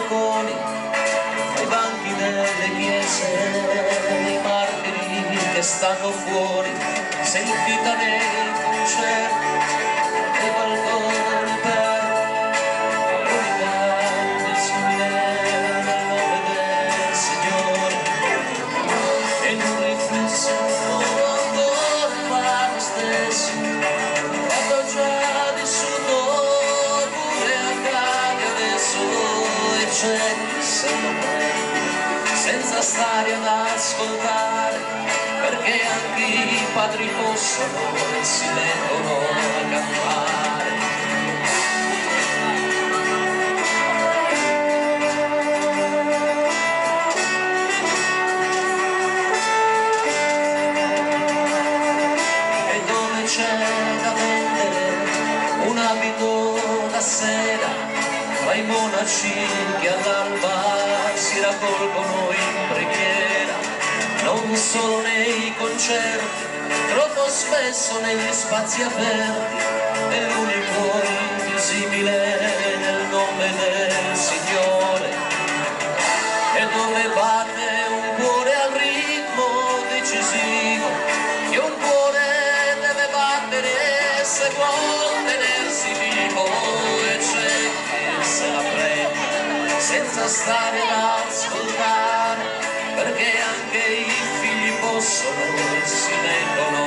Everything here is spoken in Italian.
balconi, ai banchi delle chiese, i martiri che stanno fuori, sentita nei concerti, ai balconi per comunicare il simile nel nome del Signore, e in un riflesso ancora fa lo stesso, quando già vissuto pure accade adesso, e c'è chi se lo prende senza stare ad ascoltare, perché anche i padri possono e si mettono a cantare. E dove c'è da vendere un abito da sera, tra i monaci che all'alba si raccolgono in preghiera, non solo nei concerti, troppo spesso negli spazi aperti, è l'unico invisibile nel nome del Signore, e dove batte un cuore al ritmo decisivo, che un cuore deve battere se vuol tenersi vivo, e c'è chi se la prende senza stare ad ascoltare, perché anche i figli possono e si mettono